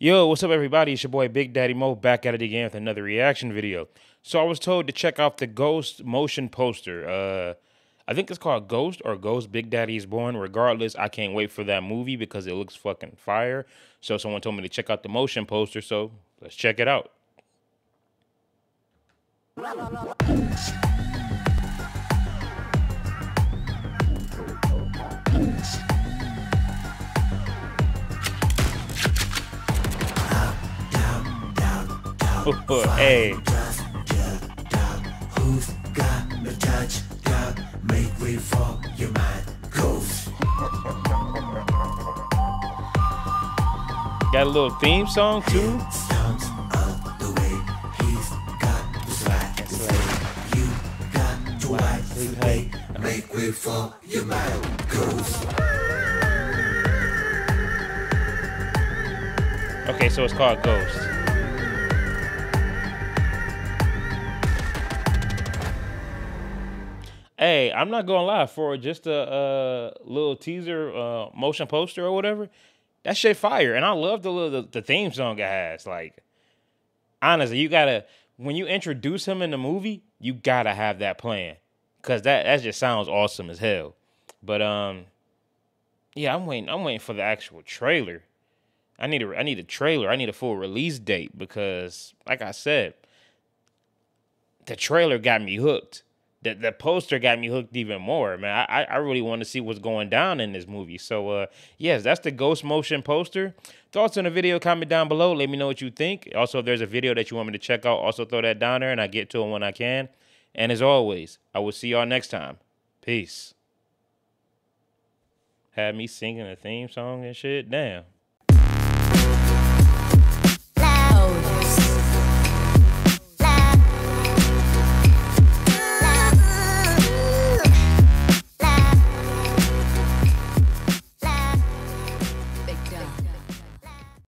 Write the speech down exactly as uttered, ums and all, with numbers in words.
Yo, what's up, everybody? It's your boy Big Daddy Mo back at it again with another reaction video. So I was told to check out the Ghost motion poster. Uh, I think it's called Ghost or Ghost Big Daddy is Born. Regardless, I can't wait for that movie because it looks fucking fire. So someone told me to check out the motion poster, so let's check it out. Hey. Who's got the touch? Got make way for your mind. Ghost. Got a little theme song too. Sounds of the way he's got the swag. You got to wipe the way. Make way for your mind. Ghost. Okay, so it's called Ghost. Hey, I'm not gonna lie, for just a uh, little teaser uh, motion poster or whatever, that shit fire. And I love the little the, the theme song it has. Like, honestly, you gotta, when you introduce him in the movie, you gotta have that playing. Cause that, that just sounds awesome as hell. But um, yeah, I'm waiting, I'm waiting for the actual trailer. I need a I need a trailer. I need a full release date because, like I said, the trailer got me hooked. The, the poster got me hooked even more, man. I, I really want to see what's going down in this movie. So, uh, yes, that's the Ghost motion poster. Thoughts on the video, comment down below. Let me know what you think. Also, if there's a video that you want me to check out, also throw that down there, and I get to it when I can. And as always, I will see y'all next time. Peace. Had me singing a theme song and shit. Damn.